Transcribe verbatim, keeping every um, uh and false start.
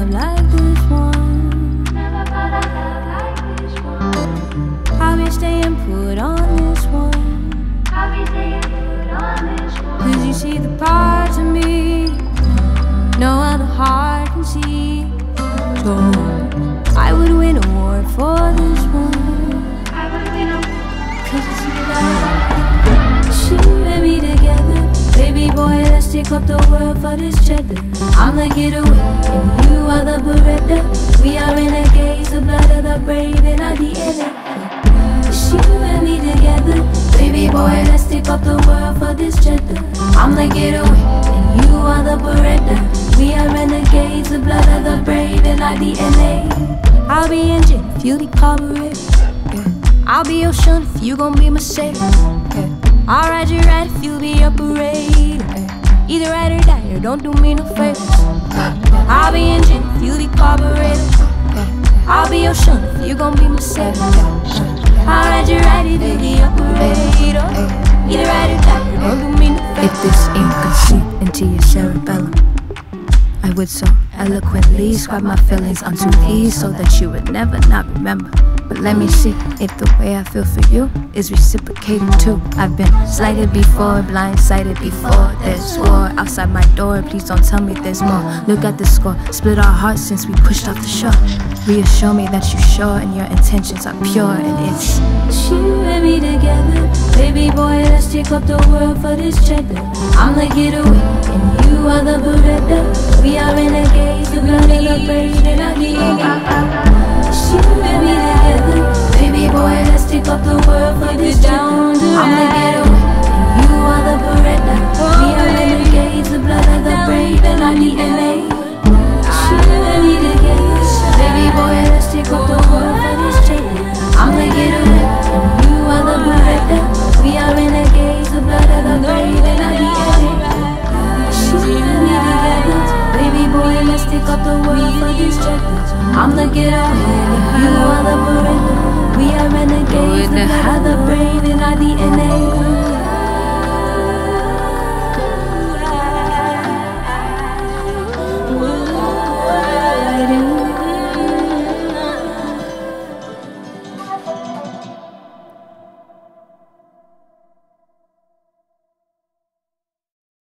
love like this one. Never felt a love like this one. I'll be staying put on this one. I'll be staying put on this one. Cause you see the parts of me no other heart can see. So I would win a war for this one. I would win a war. Cause you see that she and me together. Baby boy, let's take up the world for this cheddar. I'm the getaway and you are the Beretta. We are renegades, the blood of the brave in our D N A. She and me together. Baby boy, let's take up the world for this cheddar. I'm the getaway and you are the Beretta. We are renegades, the blood of the brave in our D N A. I'll be engine if you be carburetor. Yeah. I'll be your son if you gon' be my savior. Yeah. I'll ride you right if you be a parade. Yeah. Either ride or die or don't do me no favors. Yeah. I'll be engine if you be carburetor. Yeah. I'll be your son if you gon' be my savior. Yeah. I'll ride you right if you be a parade. Yeah. Either ride or die or don't do me no favors. If this ink could seep into your cerebellum, I would so eloquently scribe my feelings onto these so that you would never not remember. But let me see if the way I feel for you is reciprocated too. I've been slighted before, blindsided before. There's war outside my door, please don't tell me there's more. Look at the score, split our hearts since we pushed off the shore. Reassure me that you're sure and your intentions are pure. And it's she and me together. Baby boy, let's take up the world for this cheddar. I'm the getaway and you are the Beretta. We are renegades, the blood of the brave in our D N A. She and me together. Baby boy, let's take up the world for this down. I'm the getaway and you are the Beretta. We are renegades, the blood of the brave in our D N A. She and me together. Baby boy, let's take up the world for this cheddar. I'm the getaway and you are the Beretta. We are renegades, the blood of the brave in our D N A. She and me together. Baby boy, let's take up the world for this cheddar. I'm the getaway, you are the Beretta. We are renegades, the blood of the brave in our D N A.